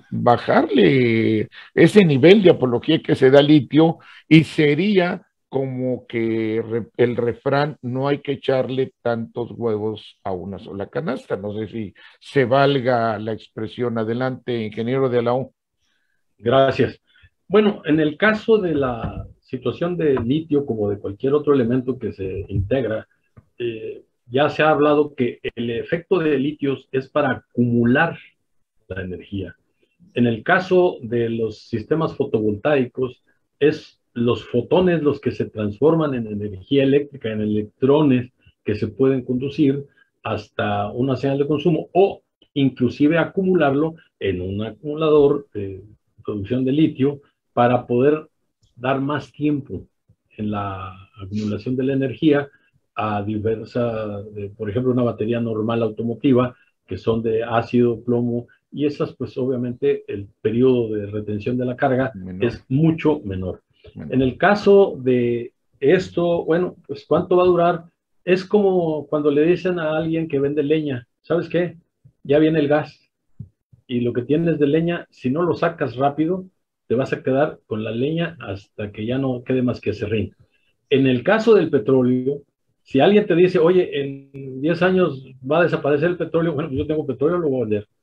bajarle ese nivel de apología que se da al litio, y sería como que el refrán, no hay que echarle tantos huevos a una sola canasta. No sé si se valga la expresión. Adelante, ingeniero de la U. Gracias. Bueno, en el caso de la situación de litio, como de cualquier otro elemento que se integra, ya se ha hablado que el efecto de litios es para acumular la energía. En el caso de los sistemas fotovoltaicos, es los fotones los que se transforman en energía eléctrica, en electrones que se pueden conducir hasta una señal de consumo, o inclusive acumularlo en un acumulador de producción de litio para poder dar más tiempo en la acumulación de la energía a diversa, por ejemplo, una batería normal automotiva, que son de ácido, plomo, y esas, pues obviamente el periodo de retención de la carga es mucho menor. En el caso de esto, bueno, pues ¿cuánto va a durar? Es como cuando le dicen a alguien que vende leña, ¿sabes qué? Ya viene el gas, y lo que tienes de leña, si no lo sacas rápido, te vas a quedar con la leña hasta que ya no quede más que acerrín. En el caso del petróleo, si alguien te dice, oye, en 10 años va a desaparecer el petróleo, bueno, pues yo tengo petróleo, lo voy a vender.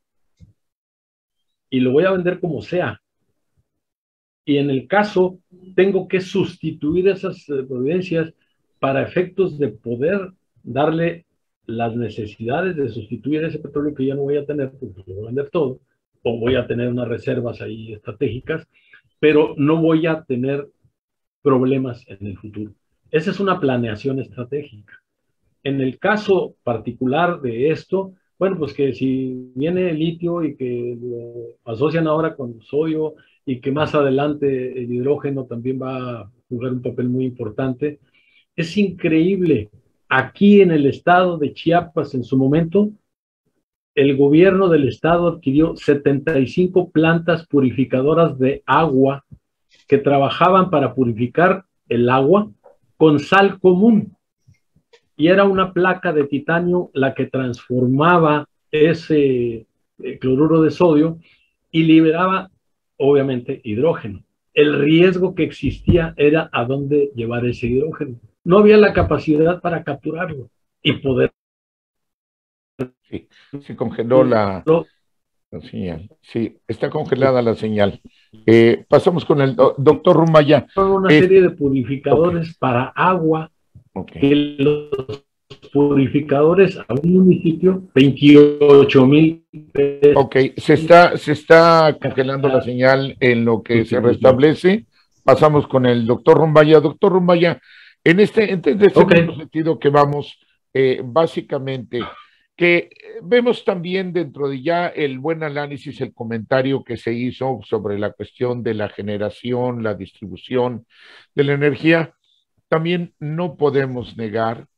Y lo voy a vender como sea. Y en el caso, tengo que sustituir esas providencias para efectos de poder darle las necesidades de sustituir ese petróleo que ya no voy a tener, porque lo voy a vender todo, o voy a tener unas reservas ahí estratégicas, pero no voy a tener problemas en el futuro. Esa es una planeación estratégica. En el caso particular de esto, bueno, pues que si viene el litio y que lo asocian ahora con sodio, y que más adelante el hidrógeno también va a jugar un papel muy importante, es increíble. Aquí en el estado de Chiapas, en su momento, el gobierno del estado adquirió 75 plantas purificadoras de agua que trabajaban para purificar el agua con sal común. Y era una placa de titanio la que transformaba ese cloruro de sodio y liberaba, obviamente, hidrógeno. El riesgo que existía era a dónde llevar ese hidrógeno. No había la capacidad para capturarlo y poder. Sí, se congeló la señal. Sí, está congelada la señal. Pasamos con el doctor Rumaya. Son una serie de purificadores para agua, que los purificadores a un municipio, 28,000 pesos. Ok, se está congelando la señal en lo que se restablece. Pasamos con el doctor Rumaya. Doctor Rumaya, en este mismo sentido que vamos, básicamente, que vemos también dentro de ya el buen análisis, el comentario que se hizo sobre la cuestión de la generación, la distribución de la energía, también no podemos negar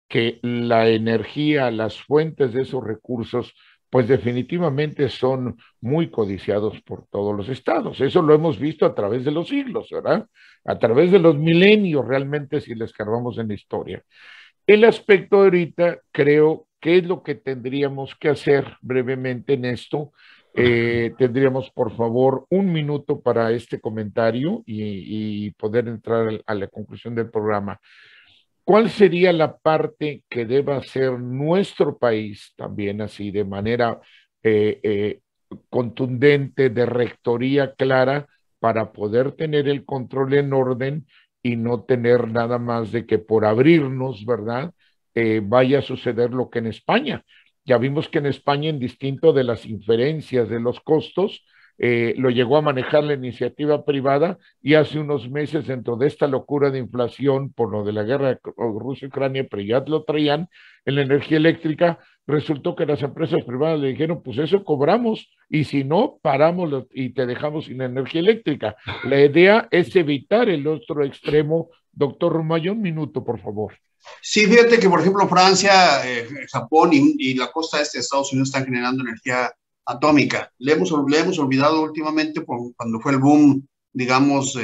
que la energía, las fuentes de esos recursos, pues definitivamente son muy codiciados por todos los estados. Eso lo hemos visto a través de los siglos, ¿verdad? A través de los milenios, realmente, si les escarbamos en la historia. El aspecto ahorita, creo que es lo que tendríamos que hacer brevemente en esto. Tendríamos, por favor, un minuto para este comentario y poder entrar a la conclusión del programa. ¿Cuál sería la parte que deba hacer nuestro país también así de manera eh, eh, contundente, de rectoría clara, para poder tener el control en orden y no tener nada más de que por abrirnos, ¿verdad? Vaya a suceder lo que en España. Ya vimos que en España, en distinto de las inferencias de los costos, lo llegó a manejar la iniciativa privada y hace unos meses, dentro de esta locura de inflación por lo de la guerra de Rusia-Ucrania, pero ya lo traían en la energía eléctrica, resultó que las empresas privadas le dijeron, pues eso cobramos y si no, paramos y te dejamos sin energía eléctrica. La idea es evitar el otro extremo. Doctor Rumayo, un minuto, por favor. Sí, fíjate que, por ejemplo, Francia, Japón y la costa este de Estados Unidos están generando energía atómica. Le hemos olvidado últimamente cuando fue el boom, digamos,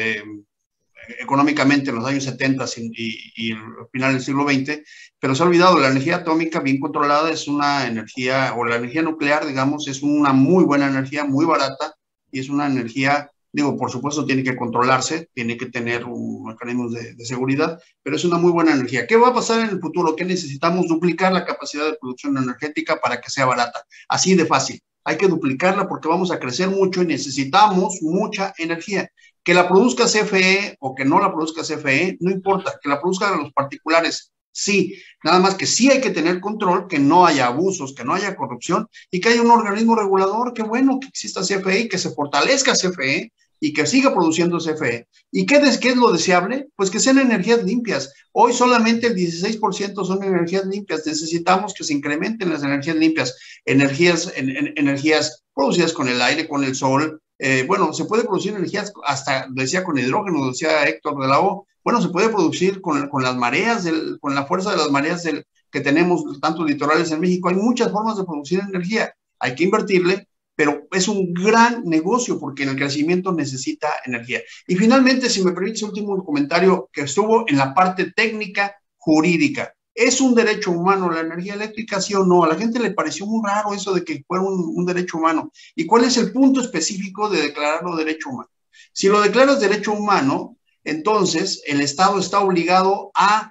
económicamente en los años 70 y el final del siglo XX, pero se ha olvidado, la energía atómica bien controlada es una energía, o la energía nuclear, digamos, es una muy buena energía, muy barata, y es una energía, digo, por supuesto tiene que controlarse, tiene que tener un mecanismo de seguridad, pero es una muy buena energía. ¿Qué va a pasar en el futuro? ¿Qué necesitamos? Duplicar la capacidad de producción energética para que sea barata, así de fácil. Hay que duplicarla porque vamos a crecer mucho y necesitamos mucha energía. Que la produzca CFE o que no la produzca CFE, no importa, que la produzcan los particulares, sí, nada más que sí hay que tener control, que no haya abusos, que no haya corrupción y que haya un organismo regulador, qué bueno que exista CFE y que se fortalezca CFE y que siga produciendo CFE. ¿Y qué es lo deseable? Pues que sean energías limpias. Hoy solamente el 16% son energías limpias. Necesitamos que se incrementen las energías limpias, energías producidas con el aire, con el sol. Bueno, se puede producir energías hasta, decía, con hidrógeno, decía Héctor de la O. Bueno, se puede producir con las mareas, con la fuerza de las mareas que tenemos, tantos litorales en México. Hay muchas formas de producir energía. Hay que invertirle, pero es un gran negocio porque en el crecimiento necesita energía. Y finalmente, si me permites, último comentario que estuvo en la parte técnica jurídica. ¿Es un derecho humano la energía eléctrica, sí o no? A la gente le pareció muy raro eso de que fuera un derecho humano. ¿Y cuál es el punto específico de declararlo derecho humano? Si lo declaras derecho humano, entonces el Estado está obligado a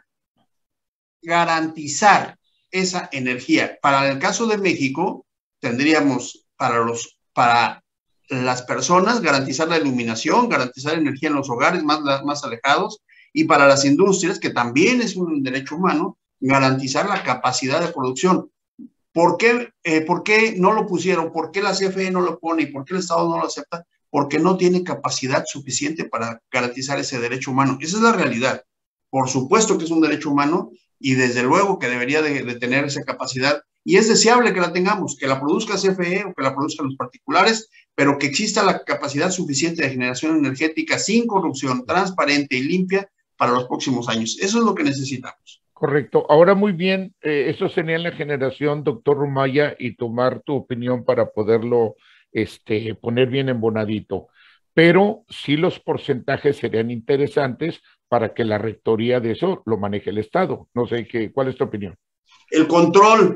garantizar esa energía. Para el caso de México, tendríamos para las personas garantizar la iluminación, garantizar energía en los hogares más alejados, y para las industrias, que también es un derecho humano, garantizar la capacidad de producción. ¿Por qué no lo pusieron? ¿Por qué la CFE no lo pone? ¿Y por qué el Estado no lo acepta? Porque no tiene capacidad suficiente para garantizar ese derecho humano. Esa es la realidad. Por supuesto que es un derecho humano y desde luego que debería de tener esa capacidad. Y es deseable que la tengamos, que la produzca CFE o que la produzcan los particulares, pero que exista la capacidad suficiente de generación energética sin corrupción, transparente y limpia para los próximos años. Eso es lo que necesitamos. Correcto. Ahora muy bien, eso sería en la generación, doctor Rumaya, y tomar tu opinión para poderlo poner bien embonadito. Pero sí los porcentajes serían interesantes para que la rectoría de eso lo maneje el Estado. No sé ¿cuál es tu opinión? El control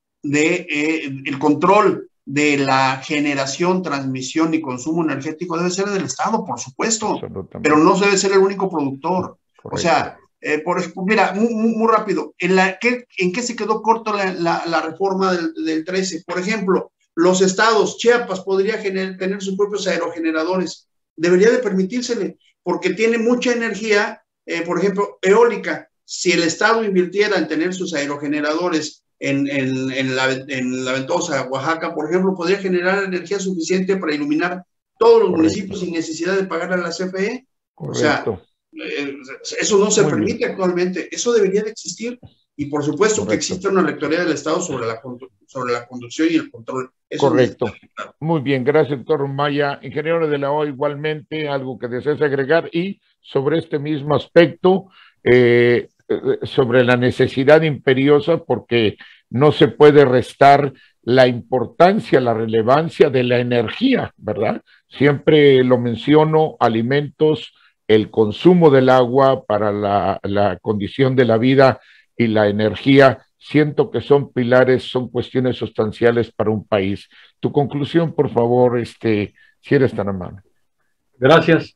de la generación, transmisión y consumo energético debe ser del Estado, por supuesto, pero no debe ser el único productor. Correcto. O sea, por ejemplo, mira, muy rápido, ¿en qué se quedó corto la reforma del 13? Por ejemplo, los estados, Chiapas podría tener sus propios aerogeneradores, debería de permitírsele, porque tiene mucha energía, por ejemplo, eólica. Si el estado invirtiera en tener sus aerogeneradores en la Ventosa, Oaxaca, por ejemplo, podría generar energía suficiente para iluminar todos los municipios sin necesidad de pagar a la CFE. Correcto. O sea, eso no se permite actualmente, eso debería de existir. Y por supuesto que existe una rectoría del Estado sobre la conducción y el control. Eso correcto. Claro. Muy bien, gracias, doctor Maya. Ingeniero de la O, igualmente, algo que desees agregar. Y sobre este mismo aspecto, sobre la necesidad imperiosa, porque no se puede restar la importancia, la relevancia de la energía, ¿verdad? Siempre lo menciono, alimentos, el consumo del agua para la condición de la vida y la energía, siento que son pilares, son cuestiones sustanciales para un país. Tu conclusión, por favor, si eres tan amable. Gracias.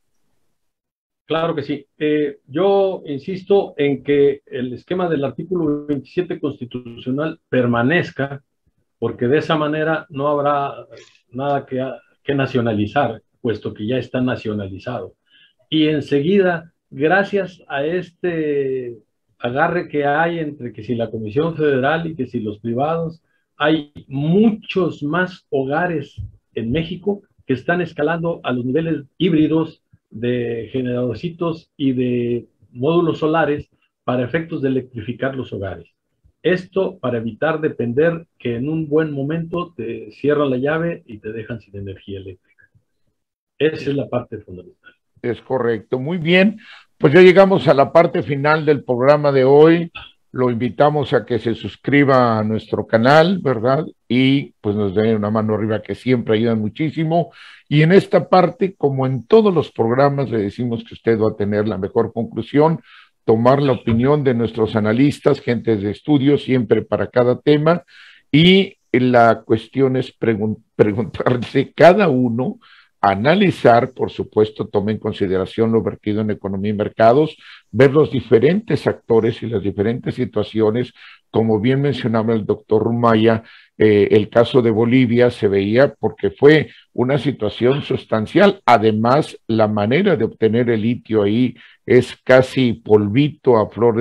Claro que sí. Yo insisto en que el esquema del artículo 27 constitucional permanezca, porque de esa manera no habrá nada que nacionalizar, puesto que ya está nacionalizado. Y enseguida, gracias a este agarre que hay entre que si la Comisión Federal y que si los privados, hay muchos más hogares en México que están escalando a los niveles híbridos de generadorcitos y de módulos solares para efectos de electrificar los hogares. Esto para evitar depender que en un buen momento te cierran la llave y te dejan sin energía eléctrica. Esa es la parte fundamental. Es correcto, muy bien. Pues ya llegamos a la parte final del programa de hoy. Lo invitamos a que se suscriba a nuestro canal, ¿verdad? Y pues nos den una mano arriba, que siempre ayudan muchísimo. Y en esta parte, como en todos los programas, le decimos que usted va a tener la mejor conclusión, tomar la opinión de nuestros analistas, gentes de estudio, siempre para cada tema. Y la cuestión es preguntarse cada uno, analizar, por supuesto, tome en consideración lo vertido en economía y mercados, ver los diferentes actores y las diferentes situaciones, como bien mencionaba el doctor Rumaya, el caso de Bolivia se veía porque fue una situación sustancial. Además, la manera de obtener el litio ahí es casi polvito a flor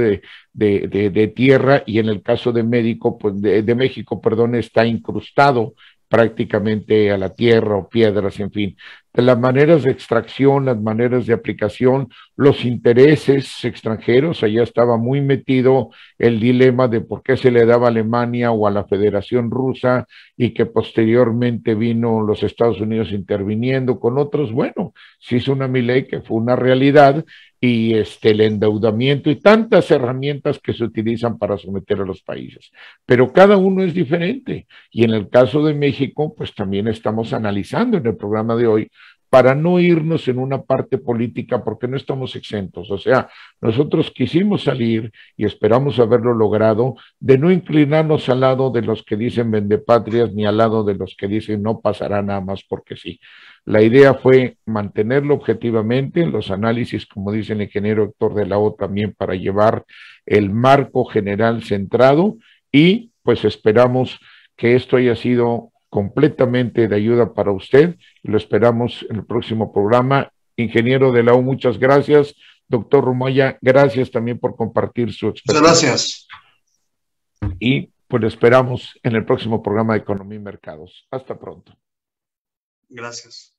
de tierra, y en el caso de México, pues de México, perdón, está incrustado prácticamente a la tierra o piedras, en fin. De las maneras de extracción, las maneras de aplicación, los intereses extranjeros, allá estaba muy metido el dilema de por qué se le daba a Alemania o a la Federación Rusa, y que posteriormente vino los Estados Unidos interviniendo con otros. Bueno, se hizo una Milei que fue una realidad, y el endeudamiento y tantas herramientas que se utilizan para someter a los países. Pero cada uno es diferente. Y en el caso de México, pues también estamos analizando en el programa de hoy, para no irnos en una parte política, porque no estamos exentos. O sea, nosotros quisimos salir, y esperamos haberlo logrado, de no inclinarnos al lado de los que dicen vendepatrias, ni al lado de los que dicen no pasará nada más porque sí. La idea fue mantenerlo objetivamente, los análisis, como dice el ingeniero Héctor de la O, también para llevar el marco general centrado, y pues esperamos que esto haya sido completamente de ayuda para usted. Lo esperamos en el próximo programa. Ingeniero de la U, muchas gracias. Doctor Rumaya, gracias también por compartir su experiencia. Muchas gracias. Y pues lo esperamos en el próximo programa de Economía y Mercados. Hasta pronto. Gracias.